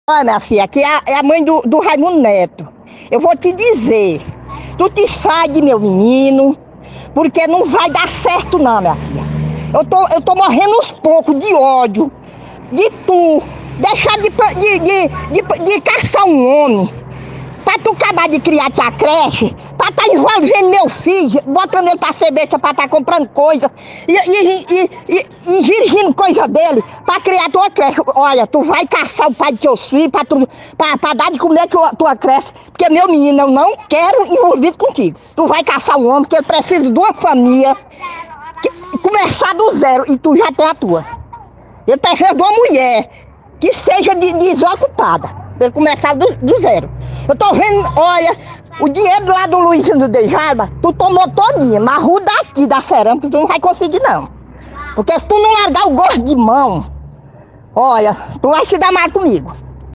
Olha, minha filha, aqui é a mãe do Raimundo Neto. Eu vou te dizer, tu te sai de meu menino, porque não vai dar certo não, minha filha. Eu tô morrendo uns poucos de ódio de tu deixar de caçar um homem pra tu acabar de criar tua creche, pra tá envolvendo meu filho, botando ele pra ser besta, pra tá comprando coisa e dirigindo coisa dele pra criar tua creche. Olha, tu vai caçar o pai de teus filhos pra dar de comer tua creche, porque meu menino, eu não quero envolvido contigo. Tu vai caçar um homem que ele precisa de uma família, começar do zero, e tu já tem a tua. Ele precisa de uma mulher que seja desocupada, pra ele começar do zero. Eu tô vendo, olha, o dinheiro lá do Luizinho do Dejarba, tu tomou todinha, mas o daqui da cerâmica tu não vai conseguir não. Porque se tu não largar o gosto de mão, olha, tu vai se dar mal comigo.